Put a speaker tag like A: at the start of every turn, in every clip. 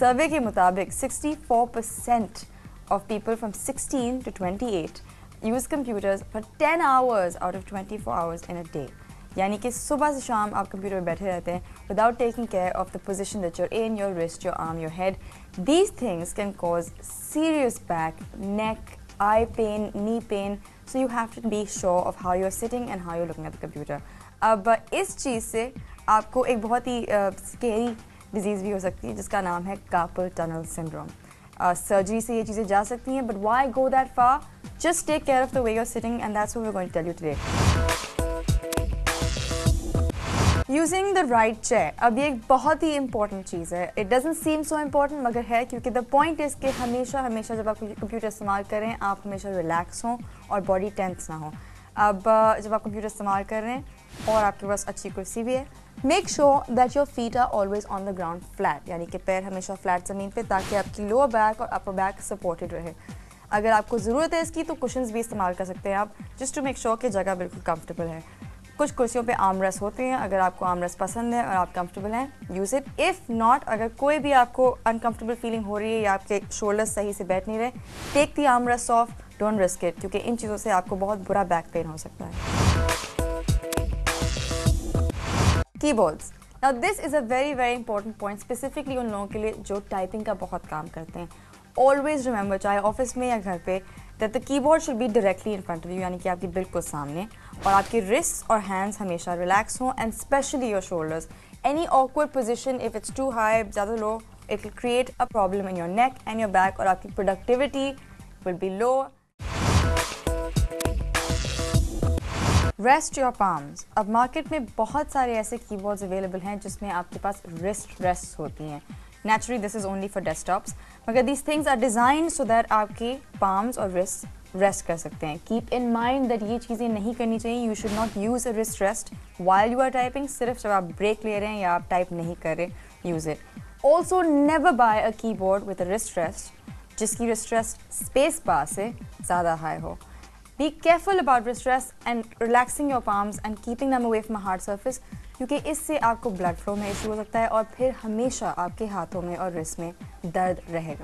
A: सर्वे के मुताबिक 64% of people from 16 to 28 use computers for 10 hours out of 24 hours in a day. यानी कि सुबह से शाम आप कंप्यूटर पर बैठे रहते हैं without taking care of the position that you're in, your wrist, your arm, your head. These things can cause serious back, neck, eye pain, knee pain. So you have to be sure of how you're sitting and how you're looking at the computer. अब इस चीज़ से आपको एक बहुत ही scary disease भी हो सकती है जिसका नाम है कार्पल टनल सिंड्रोम. सर्जरी से ये चीज़ें जा सकती हैं, but why go that far? Just take care of the way you're sitting, and that's what we're going to tell you today. Using the right chair. अब ये एक बहुत ही important चीज़ है. It doesn't seem so important मगर है, क्योंकि the point is कि हमेशा जब आप कंप्यूटर इस्तेमाल करें आप हमेशा रिलैक्स हों और बॉडी टेंस ना हो. अब जब आप कंप्यूटर इस्तेमाल कर रहे हैं और आपके पास अच्छी कुर्सी भी है, make sure that your feet are always on the ground flat, यानी कि पैर हमेशा फ्लैट ज़मीन पे, ताकि आपकी लोअर बैक और अपर बैक सपोर्टेड रहे. अगर आपको ज़रूरत है इसकी तो कुशन्स भी इस्तेमाल कर सकते हैं आप, जस्ट टू मेक श्योर कि जगह बिल्कुल कंफर्टेबल है. कुछ कुर्सियों पे आर्मरेस्ट होते हैं, अगर आपको आर्मरेस्ट पसंद है और आप कंफर्टेबल हैं, यूज़ इट. इफ़ नॉट, अगर कोई भी आपको अनकंफर्टेबल फीलिंग हो रही है या आपके शोल्डर्स सही से बैठ नहीं रहे, take the armrest off, don't risk it, क्योंकि इन चीज़ों से आपको बहुत बुरा बैक पेन हो सकता है. Keyboards. Now this is a very important point, specifically उन लोगों के लिए जो टाइपिंग का बहुत काम करते हैं. ऑलवेज रिमेंबर, चाहे ऑफिस में या घर पे, that the keyboard should be directly in front of you, यानी कि आपकी बिल्कुल सामने, और आपके रिस्ट और हैंड्स हमेशा रिलैक्स हों, and specially your shoulders. Any awkward position, if it's too high, ज़्यादा low, it will create a problem in your neck and your back, और आपकी productivity will be low. Rest your palms. अब market में बहुत सारे ऐसे keyboards available हैं जिसमें आपके पास रिस्ट रेस्ट होती हैं. Naturally, this is only for desktops. मगर these things are designed so that आपके palms और wrists rest कर सकते हैं. Keep in mind that ये चीज़ें नहीं करनी चाहिए. You should not use a wrist rest while you are typing. सिर्फ जब आप break ले रहे हैं या आप type नहीं कर रहे, use it. Also, never buy a keyboard with a wrist rest जिसकी wrist rest space bar से ज़्यादा high हो. Be careful about wrist rest and relaxing your palms and keeping them away from a hard surface, क्योंकि इससे आपको blood flow में issue हो सकता है और फिर हमेशा आपके हाथों में और रिस्ट में दर्द रहेगा.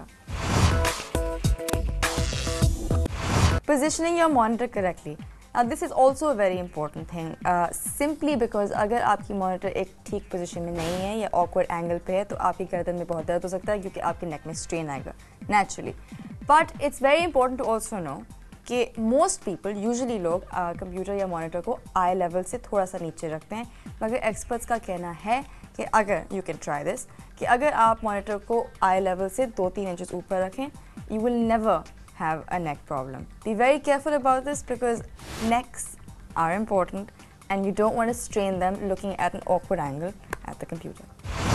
A: Positioning your monitor correctly. Now this is also a very important thing. Simply because अगर आपकी मॉनिटर एक ठीक पोजीशन में नहीं है या awkward एंगल पे है तो आपकी गर्दन में बहुत दर्द हो सकता है, क्योंकि आपके नेक में स्ट्रेन आएगा naturally. But it's very important to also know कि मोस्ट पीपल, यूजुअली लोग कंप्यूटर या मॉनिटर को आई लेवल से थोड़ा सा नीचे रखते हैं, मगर एक्सपर्ट्स का कहना है कि अगर यू कैन ट्राई दिस, कि अगर आप मॉनिटर को आई लेवल से 2-3 इंचेस ऊपर रखें, you will never have a neck problem. Be very careful about this because necks are important and you don't want to strain them looking at an awkward angle at the computer.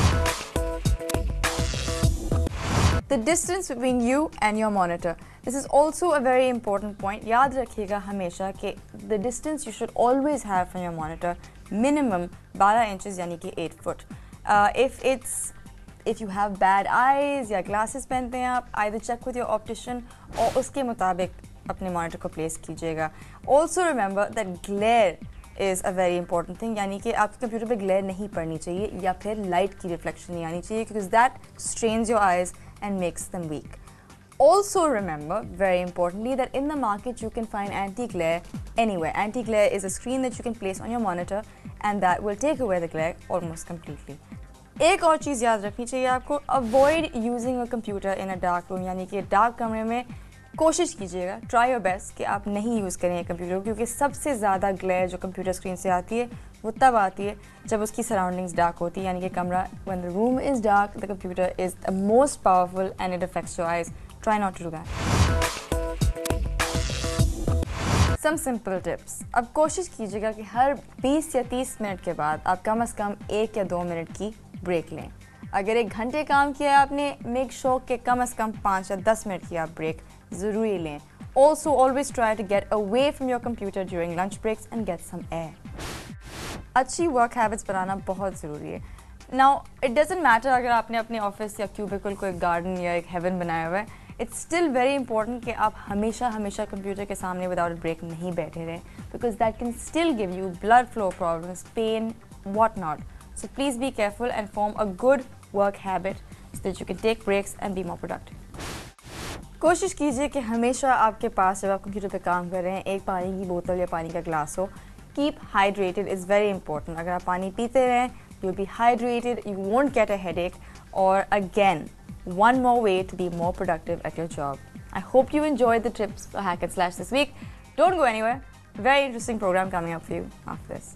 A: The distance between you and your monitor. This is also a very important point. याद रखिएगा हमेशा कि the distance you should always have from your monitor minimum 12 inches, यानी कि 8 foot. If you have bad eyes या glasses पहनते हैं आप, either check with your optician और उसके मुताबिक अपने monitor को place कीजिएगा. Also remember that glare is a very important thing, यानी कि आपके कंप्यूटर पे glare नहीं पड़नी चाहिए या फिर light की reflection नहीं आनी चाहिए, because that strains your eyes and makes them weak. Also remember, very importantly, that in the market you can find anti-glare anywhere. Anti-glare is a screen that you can place on your monitor and that will take away the glare almost completely. एक और चीज़ याद रखनी चाहिए आपको, avoid using a computer in a dark room, यानी कि dark कमरे में कोशिश कीजिएगा, try your best कि आप नहीं यूज़ करें कंप्यूटर, क्योंकि सबसे ज़्यादा ग्लेयर जो कंप्यूटर स्क्रीन से आती है वो तब आती है जब उसकी सराउंडिंग्स डार्क होती है, यानी कि कमरा, when the room is dark, the computer is the most powerful and it affects your eyes. Try not to do that. Some simple tips. अब कोशिश कीजिएगा कि हर 20 या 30 मिनट के बाद आप कम से कम 1 या 2 मिनट की ब्रेक लें. अगर 1 घंटे काम किया आपने, मेक श्योर कि कम से कम 5 या 10 मिनट की आप ब्रेक ज़रूरी लें. Also, always try to get away from your computer during lunch breaks and get some air. अच्छी वर्क हैबिट्स बनाना बहुत ज़रूरी है. Now, it doesn't matter अगर आपने अपने ऑफिस या क्यूबिकल को एक गार्डन या एक हेवन बनाया हुआ है, it's still very important कि आप हमेशा कंप्यूटर के सामने without a break नहीं बैठे रहें, because that can still give you blood flow problems, pain, what not. So please be careful and form a good work habit so that you can take breaks and be more productive. कोशिश कीजिए कि हमेशा आपके पास जब आप computer पे काम कर रहे हैं एक पानी की बोतल या पानी का ग्लास हो. Keep hydrated is very important. अगर आप पानी पीते रहें, you'll be hydrated, you won't get a headache, or again, one more way to be more productive at your job. I hope you enjoyed the tips for Hack and Slash this week. Don't go anywhere. Very interesting program coming up for you after this.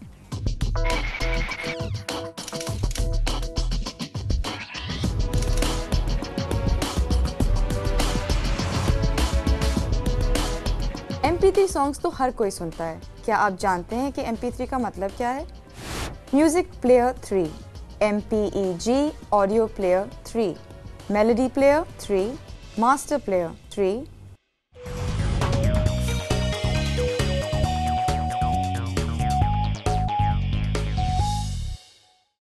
A: MP3 songs तो हर कोई सुनता है. क्या आप जानते हैं कि MP3 का मतलब क्या है? Music player 3, MPEG audio player 3, melody player 3, master player 3,